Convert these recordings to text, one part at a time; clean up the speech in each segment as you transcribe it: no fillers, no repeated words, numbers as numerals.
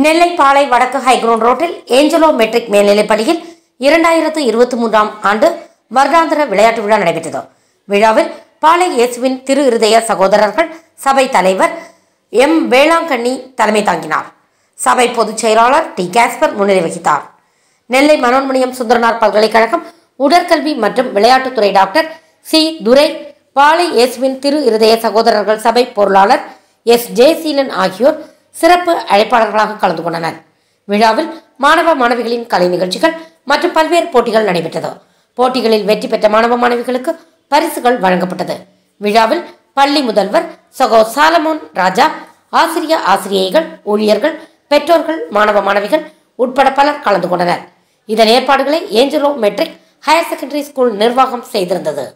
நெல்லை பாளை வடக்கு ஹைகிரவுண்ட் ரோட்டில் Angelo matric மேல்நிலைப்பள்ளியில் 2023ஆம் ஆண்டு வருடாந்திர விளையாட்டு விழா நடைபெற்றது. விழாவில் பாளை இயேசுவின் திரு இருதய சகோதரர்கள் சபை தலைவர் எம் வேளாங்கண்ணி தலைமை தாங்கினார். சபை பொதுச் செயலாளர் டி காஸ்பர் முன்னிலை வகித்தார். நெல்லை மனோன்மணியம் சுந்தரனார் பல்கலைக்கழகம் உடற்கல்வி மற்றும் விளையாட்டுத்துறை டாக்டர் சி துரை, பாளை இயேசுவின் திரு இருதய சகோதரர்கள் சபை பொருளாளர் எஸ் ஜெயசீலன் ஆகியோர் சிறப்பு அழைப்பாளர்களாக கலந்து கொண்டனர். விழாவில் மாணவ மாணவிகளின் கலை நிகழ்ச்சிகள் மற்றும் பல்வேறு போட்டிகள் நடைபெற்றது. போட்டிகளில் வெற்றி பெற்ற மாணவ மாணவிகளுக்கு பரிசுகள் வழங்கப்பட்டது. விழாவில் பள்ளி முதல்வர் சகோ சாலமோன் ராஜா, ஆசிரியைகள், ஊழியர்கள், பெற்றோர்கள், மாணவ மாணவிகள் உட்பட பலர் கலந்து கொண்டனர். இதன் ஏற்பாடுகளை Angelo matric higher secondary school நிர்வாகம் செய்திருந்தது.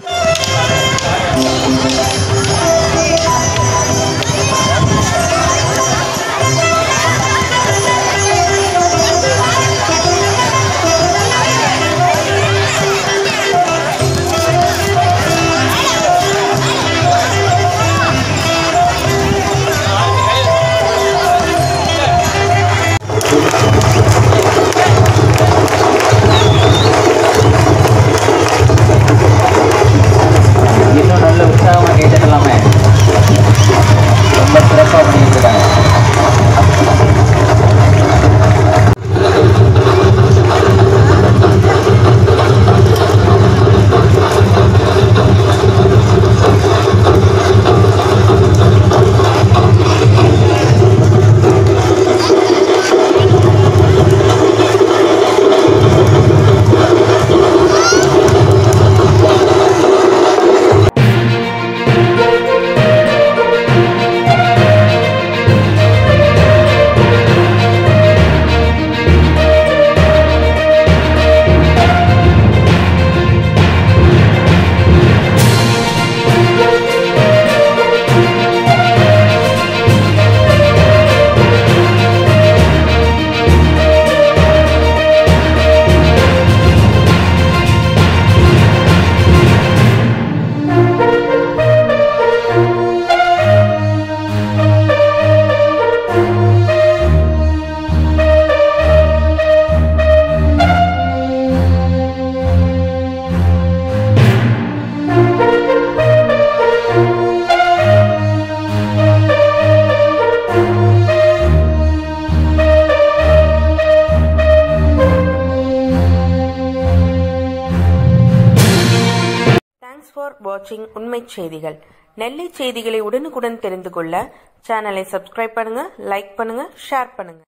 Thanks for watching உண்மை செய்திகள். நெல்லை செய்திகளை உடனுக்குடன் தெரிந்து கொள்ள சேனலை சப்ஸ்கிரைப் பண்ணுங்க, லைக் பண்ணுங்க, ஷேர் பண்ணுங்க.